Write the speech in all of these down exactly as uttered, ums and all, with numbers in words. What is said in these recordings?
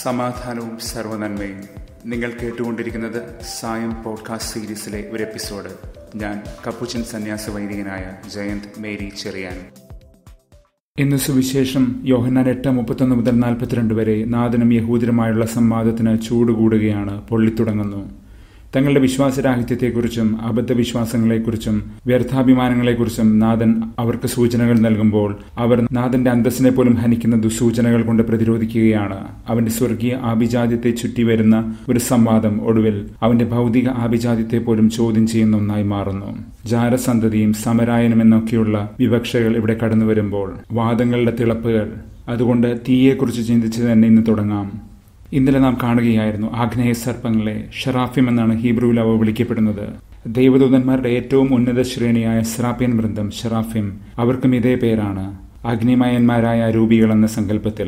സമാധാനവും സർവ്വനന്മയും. നിങ്ങൾ കേട്ടുകൊണ്ടിരിക്കുന്നത് സായം പോഡ്കാസ്റ്റ് സീരീസിലെ ഒരു എപ്പിസോഡ്. ഞാൻ കപ്പുച്ചൻ സന്യാസ വൈദികനായ ജയന്ത് മേരി ചെറിയാൻ. ഇന്ന് സുവിശേഷം യോഹന്നാൻ എട്ട് മുപ്പത്തൊന്ന് മുതൽ നാൽപ്പത്തിരണ്ട് വരെ നാഥനും യഹൂദരുമായുള്ള സംവാദത്തിന് ചൂടുകൂടുകയാണ്, പൊള്ളിത്തുടങ്ങുന്നു. തങ്ങളുടെ വിശ്വാസരാഹിത്യത്തെക്കുറിച്ചും അബദ്ധവിശ്വാസങ്ങളെക്കുറിച്ചും വ്യർത്ഥാഭിമാനങ്ങളെക്കുറിച്ചും നാഥൻ അവർക്ക് സൂചനകൾ നൽകുമ്പോൾ അവർ നാഥന്റെ അന്തസ്സിനെ പോലും ഹനിക്കുന്ന ദുസൂചനകൾ കൊണ്ട് പ്രതിരോധിക്കുകയാണ്. അവന്റെ സ്വർഗീയ ആഭിജാത്യത്തെ ചുറ്റിവരുന്ന ഒരു സംവാദം ഒടുവിൽ അവന്റെ ഭൗതിക ആഭിജാത്യത്തെ പോലും ചോദ്യം ചെയ്യുന്ന ഒന്നായി മാറുന്നു. ജാരസന്തതിയും സമരായനും എന്നൊക്കെയുള്ള വിവക്ഷകൾ ഇവിടെ കടന്നു വരുമ്പോൾ വാദങ്ങളുടെ തിളപ്പുകൾ. അതുകൊണ്ട് തീയെക്കുറിച്ച് ചിന്തിച്ച് തന്നെ ഇന്ന് തുടങ്ങാം. ഇന്നലെ നാം കാണുകയായിരുന്നു ആഗ്നേയ സർപ്പങ്ങളെ. ഷെറാഫിം എന്നാണ് ഹീബ്രുവിൽ അവ വിളിക്കപ്പെടുന്നത്. ദൈവദൂതന്മാരുടെ ഏറ്റവും ഉന്നത ശ്രേണിയായ സ്രാപ്യൻ വൃന്ദം ഷെറാഫിം, അവർക്കും ഇതേ പേരാണ്. അഗ്നിമയന്മാരായ രൂപികൾ എന്ന സങ്കല്പത്തിൽ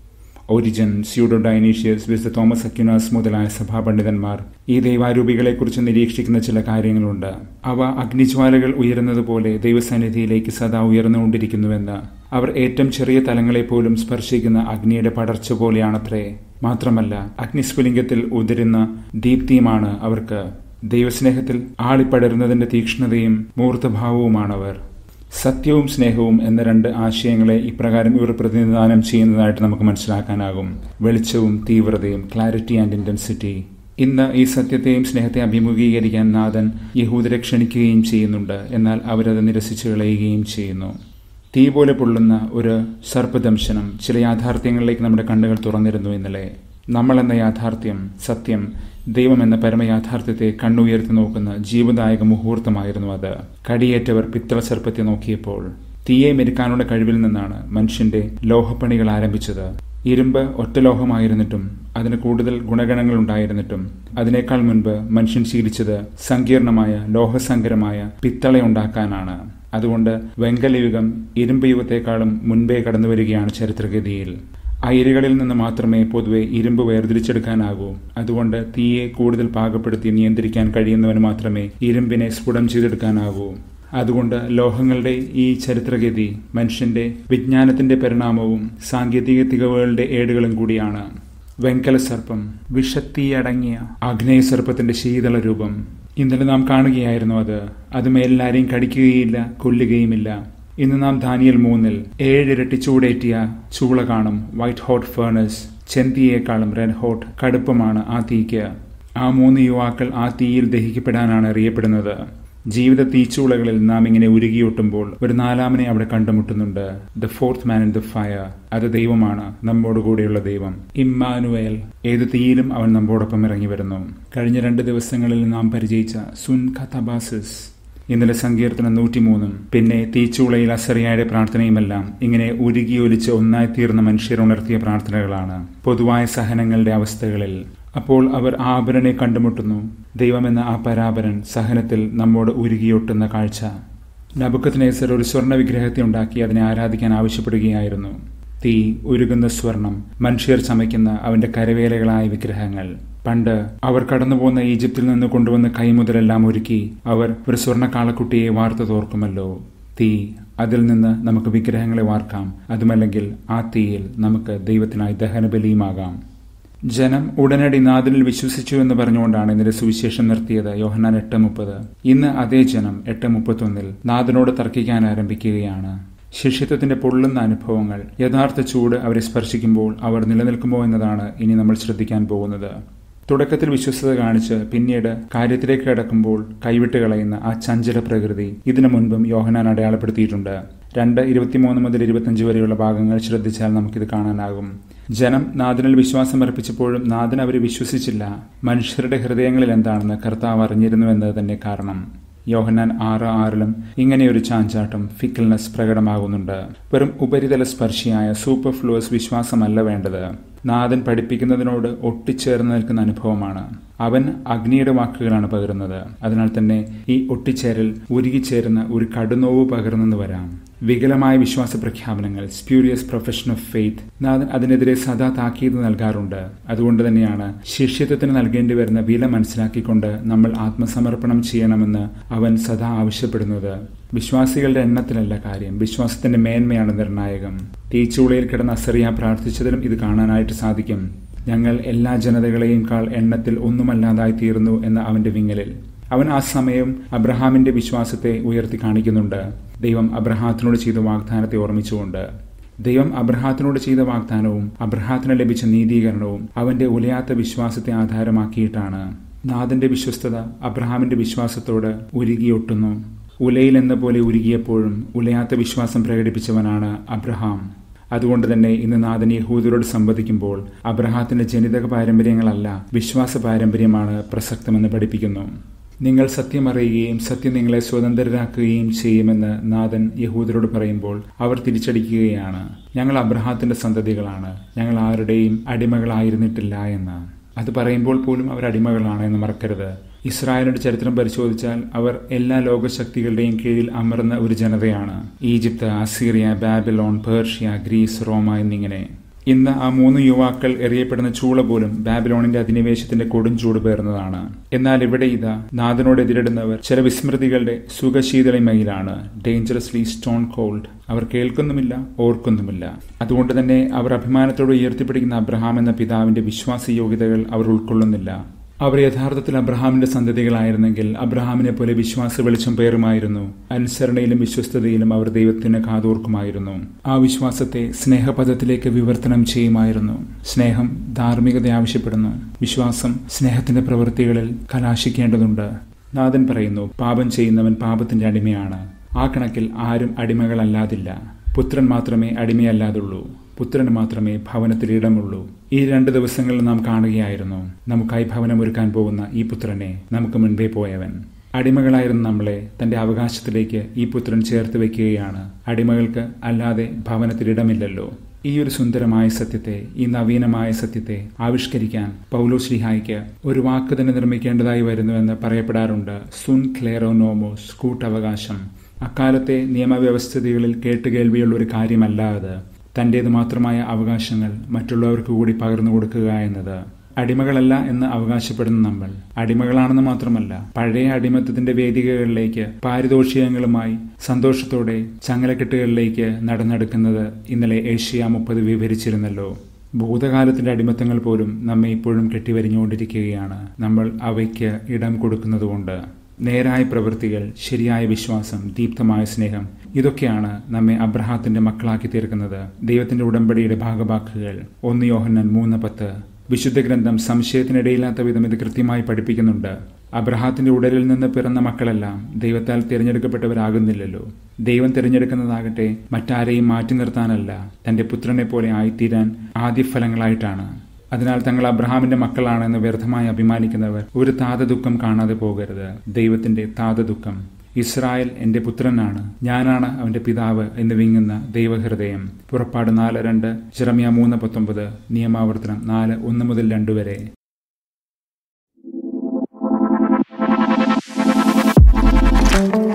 ഓരിജൻ, സ്യൂഡോ ഡൈനീഷ്യസ്, വിശുദ്ധ തോമസ് അക്വിനാസ് മുതലായ സഭാപണ്ഡിതന്മാർ ഈ ദൈവാരൂപികളെക്കുറിച്ച് നിരീക്ഷിക്കുന്ന ചില കാര്യങ്ങളുണ്ട്. അവ അഗ്നിജ്വാലകൾ ഉയരുന്നത് പോലെ ദൈവസന്നിധിയിലേക്ക് സദാ ഉയർന്നുകൊണ്ടിരിക്കുന്നുവെന്ന്. അവർ ഏറ്റവും ചെറിയ തലങ്ങളെപ്പോലും സ്പർശിക്കുന്ന അഗ്നിയുടെ പടർച്ച പോലെയാണത്രേ. മാത്രമല്ല, അഗ്നിസ്ഫുലിംഗത്തിൽ ഉതിരുന്ന ദീപ്തിയുമാണ് അവർക്ക്. ദൈവസ്നേഹത്തിൽ ആളിപ്പടരുന്നതിന്റെ തീക്ഷ്ണതയും മൂർത്തഭാവവുമാണവർ. സത്യവും സ്നേഹവും എന്ന രണ്ട് ആശയങ്ങളെ ഇപ്രകാരം ഇവർ പ്രതിനിധാനം ചെയ്യുന്നതായിട്ട് നമുക്ക് മനസ്സിലാക്കാനാകും. വെളിച്ചവും തീവ്രതയും, ക്ലാരിറ്റി ആൻഡ് ഇന്റൻസിറ്റി. ഇന്ന് ഈ സത്യത്തെയും സ്നേഹത്തെ അഭിമുഖീകരിക്കാൻ നാഥൻ യഹൂദരെ ക്ഷണിക്കുകയും ചെയ്യുന്നുണ്ട്. എന്നാൽ അവരത് നിരസിച്ചു കളയുകയും ചെയ്യുന്നു. തീ പോലെ പൊള്ളുന്ന ഒരു സർപ്പദംശനം. ചില യാഥാർത്ഥ്യങ്ങളിലേക്ക് നമ്മുടെ കണ്ണുകൾ തുറന്നിരുന്നു ഇന്നലെ. നമ്മളെന്ന യാഥാർത്ഥ്യം, സത്യം, ദൈവം എന്ന പരമയാഥാർത്ഥ്യത്തെ കണ്ണുയർത്തി നോക്കുന്ന ജീവദായക മുഹൂർത്തമായിരുന്നു അത്. കടിയേറ്റവർ പിത്തള സർപ്പത്തെ നോക്കിയപ്പോൾ തീയെ മെരുക്കാനുള്ള കഴിവിൽ നിന്നാണ് മനുഷ്യന്റെ ലോഹപ്പണികൾ ആരംഭിച്ചത്. ഇരുമ്പ് ഒറ്റ ലോഹമായിരുന്നിട്ടും അതിന് കൂടുതൽ ഗുണഗണങ്ങൾ ഉണ്ടായിരുന്നിട്ടും അതിനേക്കാൾ മുൻപ് മനുഷ്യൻ ശീലിച്ചത് സങ്കീർണമായ ലോഹസങ്കരമായ പിത്തള ഉണ്ടാക്കാനാണ്. അതുകൊണ്ട് വെങ്കലയുഗം ഇരുമ്പ് യുഗത്തെക്കാളും മുൻപേ കടന്നുവരികയാണ് ചരിത്രഗതിയിൽ. അയിരുകളിൽ നിന്ന് മാത്രമേ പൊതുവെ ഇരുമ്പ് വേർതിരിച്ചെടുക്കാനാകൂ. അതുകൊണ്ട് തീയെ കൂടുതൽ പാകപ്പെടുത്തി നിയന്ത്രിക്കാൻ കഴിയുന്നവന് മാത്രമേ ഇരുമ്പിനെ സ്ഫുടം ചെയ്തെടുക്കാനാകൂ. അതുകൊണ്ട് ലോഹങ്ങളുടെ ഈ ചരിത്രഗതി മനുഷ്യന്റെ വിജ്ഞാനത്തിന്റെ പരിണാമവും സാങ്കേതിക തികവുകളുടെ ഏടുകളും കൂടിയാണ്. വെങ്കല സർപ്പം, വിഷത്തീയടങ്ങിയ ആഗ്നേയ സർപ്പത്തിന്റെ ശീതള രൂപം. ഇന്നലെ നാം കാണുകയായിരുന്നു അത്. അത് മേലിലാരെയും കടിക്കുകയില്ല, കൊല്ലുകയുമില്ല. ഇന്ന് നാം ദാനിയേൽ മൂന്നിൽ ഏഴിരട്ടി ചൂടേറ്റിയ ചൂള കാണും. White hot furnace. ചെന്തിയേക്കാളും റെഡ് ഹോട്ട് കടുപ്പമാണ് ആ തീക്ക്. ആ മൂന്ന് യുവാക്കൾ ആ തീയിൽ ദഹിക്കപ്പെടാനാണ് അറിയപ്പെടുന്നത്. ജീവിത തീച്ചൂളകളിൽ നാം ഇങ്ങനെ ഉരുകിയൊട്ടുമ്പോൾ ഒരു നാലാമനെ അവിടെ കണ്ടുമുട്ടുന്നുണ്ട്. The fourth man in the fire. അത് ദൈവമാണ്, നമ്മോട് കൂടെയുള്ള ദൈവം. ഇമ്മാനുവേൽ. ഏത് തീയിലും അവൻ നമ്മോടൊപ്പം ഇറങ്ങി വരുന്നു. കഴിഞ്ഞ രണ്ട് ദിവസങ്ങളിൽ നാം പരിചയിച്ച സുൻ കഥബാസിസ്, ഇന്നലെ സങ്കീർത്തനം നൂറ്റിമൂന്നും പിന്നെ തീച്ചൂളയിൽ അസറിയായുടെ പ്രാർത്ഥനയുമെല്ലാം ഇങ്ങനെ ഉരുകിയൊലിച്ച് ഒന്നായി തീർന്ന മനുഷ്യർ ഉണർത്തിയ പ്രാർത്ഥനകളാണ്. പൊതുവായ സഹനങ്ങളുടെ അവസ്ഥകളിൽ അപ്പോൾ അവർ ആഭരനെ കണ്ടുമുട്ടുന്നു. ദൈവമെന്ന ആ പരാപരൻ സഹനത്തിൽ നമ്മോട് ഉരുകിയൊട്ടുന്ന കാഴ്ച. നബുക്കദ്നേസർ ഒരു സ്വർണ്ണ വിഗ്രഹത്തെ ഉണ്ടാക്കി അതിനെ ആരാധിക്കാൻ ആവശ്യപ്പെടുകയായിരുന്നു. തീ, ഉരുകുന്ന സ്വർണം, മനുഷ്യർ ചമയ്ക്കുന്ന അവന്റെ കരവേലകളായ വിഗ്രഹങ്ങൾ. പണ്ട് അവർ കടന്നുപോകുന്ന ഈജിപ്തിൽ നിന്ന് കൊണ്ടുവന്ന കൈമുതലെല്ലാം ഒരുക്കി അവർ ഒരു സ്വർണ്ണ കാളക്കുട്ടിയെ വാർത്ത തോർക്കുമല്ലോ. തീ, അതിൽ നിന്ന് നമുക്ക് വിഗ്രഹങ്ങളെ വാർക്കാം. അതുമല്ലെങ്കിൽ ആ തീയിൽ നമുക്ക് ദൈവത്തിനായി ദഹനബലിയുമാകാം. ജനം ഉടനടി നാഥനിൽ വിശ്വസിച്ചു എന്ന് പറഞ്ഞുകൊണ്ടാണ് ഇന്നലെ സുവിശേഷം നിർത്തിയത്. യോഹന്നാൻ എട്ട് മുപ്പത്. ഇന്ന് അതേ ജനം എട്ട് മുപ്പത്തൊന്നിൽ നാഥനോട് തർക്കിക്കാൻ ആരംഭിക്കുകയാണ്. ശിഷ്യത്വത്തിന്റെ പൊള്ളുന്ന അനുഭവങ്ങൾ, യഥാർത്ഥ ചൂട് അവരെ സ്പർശിക്കുമ്പോൾ അവർ നിലനിൽക്കുമോ എന്നതാണ് ഇനി നമ്മൾ ശ്രദ്ധിക്കാൻ പോകുന്നത്. തുടക്കത്തിൽ വിശ്വസ്തത കാണിച്ച് പിന്നീട് കാര്യത്തിലേക്ക് കടക്കുമ്പോൾ കൈവിട്ട് കളയുന്ന ആ ചഞ്ചല പ്രകൃതി ഇതിനു മുൻപും യോഹന്നാൻ അടയാളപ്പെടുത്തിയിട്ടുണ്ട്. രണ്ട് ഇരുപത്തിമൂന്ന് മുതൽ ഇരുപത്തിയഞ്ച് വരെയുള്ള ഭാഗങ്ങൾ ശ്രദ്ധിച്ചാൽ നമുക്കിത് കാണാനാകും. ജനം നാഥനിൽ വിശ്വാസം അർപ്പിച്ചപ്പോഴും നാഥൻ അവരെ വിശ്വസിച്ചില്ല. മനുഷ്യരുടെ ഹൃദയങ്ങളിൽ എന്താണെന്ന് കർത്താവ് അറിഞ്ഞിരുന്നുവെന്നത് തന്നെ കാരണം. യോഹന്നാൻ ആറ് ആറിലും ഇങ്ങനെയൊരു ചാഞ്ചാട്ടം, ഫിക്കൽനെസ് പ്രകടമാകുന്നുണ്ട്. വെറും ഉപരിതല സ്പർശിയായ സൂപ്പർഫ്ലുവസ് വിശ്വാസമല്ല വേണ്ടത്. നാഥൻ പഠിപ്പിക്കുന്നതിനോട് ഒട്ടിച്ചേർന്ന് നിൽക്കുന്ന അനുഭവമാണ്. അവൻ അഗ്നിയുടെ വാക്കുകളാണ് പകരുന്നത്. അതിനാൽ തന്നെ ഈ ഒട്ടിച്ചേരൽ ഉരുകിച്ചേരുന്ന ഒരു കടുനോവ് പകർന്നെന്ന് വരാം. വികലമായ വിശ്വാസ പ്രഖ്യാപനങ്ങൾ, സ്പ്യൂരിയസ് പ്രൊഫഷൻ ഓഫ് ഫെയ്ത്ത്, നാഥൻ അതിനെതിരെ സദാ താക്കീത് നൽകാറുണ്ട്. അതുകൊണ്ട് തന്നെയാണ് ശിഷ്യത്വത്തിന് നൽകേണ്ടി വരുന്ന വില മനസ്സിലാക്കിക്കൊണ്ട് നമ്മൾ ആത്മസമർപ്പണം ചെയ്യണമെന്ന് അവൻ സദാ ആവശ്യപ്പെടുന്നത്. വിശ്വാസികളുടെ എണ്ണത്തിലല്ല കാര്യം, വിശ്വാസത്തിന്റെ മേന്മയാണ് നിർണായകം. തീച്ചൂളയിൽ കിടന്ന അസറിയ പ്രാർത്ഥിച്ചതിലും ഇത് കാണാനായിട്ട് സാധിക്കും. ഞങ്ങൾ എല്ലാ ജനതകളെയുംക്കാൾ എണ്ണത്തിൽ ഒന്നുമല്ലാതായി തീർന്നു എന്ന അവന്റെ വിങ്ങലിൽ. അവൻ ആ സമയം അബ്രഹാമിന്റെ വിശ്വാസത്തെ ഉയർത്തി കാണിക്കുന്നുണ്ട്, ദൈവം അബ്രഹാത്തിനോട് ചെയ്ത വാഗ്ദാനത്തെ ഓർമ്മിച്ചുകൊണ്ട്. ദൈവം അബ്രഹാത്തിനോട് ചെയ്ത വാഗ്ദാനവും അബ്രഹാത്തിന് ലഭിച്ച നീതീകരണവും അവന്റെ ഉലയാത്ത വിശ്വാസത്തെ ആധാരമാക്കിയിട്ടാണ്. നാഥന്റെ വിശ്വസ്തത അബ്രഹാമിന്റെ വിശ്വാസത്തോട് ഉരുകിയൊട്ടുന്നു. ഉലയിൽ എന്ന പോലെ ഉരുകിയപ്പോഴും ഉലയാത്ത വിശ്വാസം പ്രകടിപ്പിച്ചവനാണ് അബ്രഹാം. അതുകൊണ്ട് തന്നെ ഇന്ന് നാഥൻ യഹൂദരോട് സംവദിക്കുമ്പോൾ അബ്രഹാത്തിന്റെ ജനിതക പാരമ്പര്യങ്ങളല്ല, വിശ്വാസ പാരമ്പര്യമാണ് പ്രസക്തമെന്ന് പഠിപ്പിക്കുന്നു. നിങ്ങൾ സത്യം അറിയുകയും സത്യം നിങ്ങളെ സ്വതന്ത്രരാക്കുകയും ചെയ്യുമെന്ന് നാഥൻ യഹൂദരോട് പറയുമ്പോൾ അവർ തിരിച്ചടിക്കുകയാണ്, ഞങ്ങൾ അബ്രഹാത്തിന്റെ സന്തതികളാണ്, ഞങ്ങൾ ആരുടെയും അടിമകളായിരുന്നിട്ടില്ല എന്ന്. അത് പറയുമ്പോൾ പോലും അവർ അടിമകളാണ് എന്ന് മറക്കരുത്. ഇസ്രായേലിന്റെ ചരിത്രം പരിശോധിച്ചാൽ അവർ എല്ലാ ലോകശക്തികളുടെയും കീഴിൽ അമർന്ന ഒരു ജനതയാണ്. Egypt, Assyria, Babylon, Persia, Greece, റോമ എന്നിങ്ങനെ. ഇന്ന് ആ മൂന്ന് യുവാക്കൾ എറിയപ്പെടുന്ന ചൂള പോലും ബാബിലോണിന്റെ അധിനിവേശത്തിന്റെ കൊടും ചൂട് പേർന്നതാണ്. എന്നാൽ ഇവിടെ ഇതാ നാഥനോട് എതിരിടുന്നവർ ചില വിസ്മൃതികളുടെ സുഖശീതളിമയിലാണ്, ഡേഞ്ചറസ്ലി സ്റ്റോൺ കോൾഡ്. അവർ കേൾക്കുന്നുമില്ല, ഓർക്കുന്നുമില്ല. അതുകൊണ്ട് തന്നെ അവർ അഭിമാനത്തോട് ഉയർത്തിപ്പിടിക്കുന്ന അബ്രഹാം എന്ന പിതാവിന്റെ വിശ്വാസ യോഗ്യതകൾ അവർ ഉൾക്കൊള്ളുന്നില്ല. അവർ യഥാർത്ഥത്തിൽ അബ്രഹാമിന്റെ സന്തതികളായിരുന്നെങ്കിൽ അബ്രഹാമിനെ പോലെ വിശ്വാസ വെളിച്ചം പേറുമായിരുന്നു. അനുസരണയിലും വിശ്വസ്തതയിലും അവർ ദൈവത്തിന് കാതോർക്കുമായിരുന്നു. ആ വിശ്വാസത്തെ സ്നേഹപദത്തിലേക്ക് വിവർത്തനം ചെയ്യുമായിരുന്നു. സ്നേഹം ധാർമ്മികത ആവശ്യപ്പെടുന്നു. വിശ്വാസം സ്നേഹത്തിന്റെ പ്രവൃത്തികളിൽ കലാശിക്കേണ്ടതുണ്ട്. നാഥൻ പറയുന്നു, പാപം ചെയ്യുന്നവൻ പാപത്തിന്റെ അടിമയാണ്. ആ കണക്കിൽ ആരും അടിമകളല്ലാതില്ല. പുത്രൻ മാത്രമേ അടിമയല്ലാതുള്ളൂ. പുത്രന് മാത്രമേ ഭവനത്തിൽ ഇടമുള്ളൂ. ഈ രണ്ട് ദിവസങ്ങളിൽ നാം കാണുകയായിരുന്നു, നമുക്കായി ഭവനമൊരുക്കാൻ പോകുന്ന ഈ പുത്രനെ, നമുക്ക് മുൻപേ പോയവൻ. അടിമകളായിരുന്ന നമ്മളെ തന്റെ അവകാശത്തിലേക്ക് ഈ പുത്രൻ ചേർത്ത് വയ്ക്കുകയാണ്. അടിമകൾക്ക് അല്ലാതെ ഭവനത്തിൽ ഇടമില്ലല്ലോ. ഈ ഒരു സുന്ദരമായ സത്യത്തെ, ഈ നവീനമായ സത്യത്തെ ആവിഷ്കരിക്കാൻ പൗലോസ്ലീഹായ്ക്ക് ഒരു വാക്ക് തന്നെ നിർമ്മിക്കേണ്ടതായി വരുന്നുവെന്ന് പറയപ്പെടാറുണ്ട്. സുൻ ക്ലേറോ നോമോസ്, കൂട്ടവകാശം. അക്കാലത്തെ നിയമവ്യവസ്ഥിതികളിൽ കേട്ടുകേൾവിയുള്ള ഒരു കാര്യമല്ല അത്. തന്റേത് മാത്രമായ അവകാശങ്ങൾ മറ്റുള്ളവർക്ക് കൂടി പകർന്നു കൊടുക്കുക എന്നത്. അടിമകളല്ല എന്ന് അവകാശപ്പെടുന്ന നമ്മൾ അടിമകളാണെന്ന് മാത്രമല്ല, പഴയ അടിമത്തത്തിന്റെ വേദികകളിലേക്ക് പാരിതോഷികങ്ങളുമായി സന്തോഷത്തോടെ ചങ്ങലക്കെട്ടുകളിലേക്ക് നടന്നെടുക്കുന്നത് ഇന്നലെ ഏഷ്യ മുപ്പത് വിവരിച്ചിരുന്നല്ലോ. ഭൂതകാലത്തിന്റെ അടിമത്തങ്ങൾ പോലും നമ്മെ ഇപ്പോഴും കെട്ടിവരിഞ്ഞുകൊണ്ടിരിക്കുകയാണ്, നമ്മൾ അവയ്ക്ക് ഇടം കൊടുക്കുന്നതുകൊണ്ട്. നേരായ പ്രവൃത്തികൾ, ശരിയായ വിശ്വാസം, ദീപ്തമായ സ്നേഹം, ഇതൊക്കെയാണ് നമ്മെ അബ്രഹാത്തിന്റെ മക്കളാക്കി തീർക്കുന്നത്. ദൈവത്തിന്റെ ഉടമ്പടിയുടെ ഭാഗവാക്കുകൾ ഒന്ന് യോഹന്നാൻ മൂന്ന് പത്ത്. വിശുദ്ധ ഗ്രന്ഥം സംശയത്തിനിടയില്ലാത്ത വിധം ഇത് കൃത്യമായി പഠിപ്പിക്കുന്നുണ്ട്. അബ്രഹാത്തിന്റെ ഉടലിൽ നിന്ന് പിറന്ന മക്കളെല്ലാം ദൈവത്താൽ തിരഞ്ഞെടുക്കപ്പെട്ടവരാകുന്നില്ലല്ലോ. ദൈവം തിരഞ്ഞെടുക്കുന്നതാകട്ടെ മറ്റാരെയും മാറ്റി നിർത്താനല്ല, തന്റെ പുത്രനെ പോലെ ആയിത്തീരാൻ ആദ്യഫലങ്ങളായിട്ടാണ്. അതിനാൽ തങ്ങൾ അബ്രഹാമിന്റെ മക്കളാണെന്ന് വ്യർത്ഥമായി അഭിമാനിക്കുന്നവർ ഒരു താതദുഃഖം കാണാതെ പോകരുത്. ദൈവത്തിന്റെ താതദുഃഖം. ഇസ്രായേൽ എന്റെ പുത്രനാണ്, ഞാനാണ് അവന്റെ പിതാവ് എന്ന് വിങ്ങുന്ന ദൈവഹൃദയം. പുറപ്പാട് നാല് രണ്ട്, ജെറമ്യ മൂന്ന് പത്തൊമ്പത്, നിയമാവർത്തനം നാല് ഒന്ന് മുതൽ രണ്ട് വരെ. Thank you.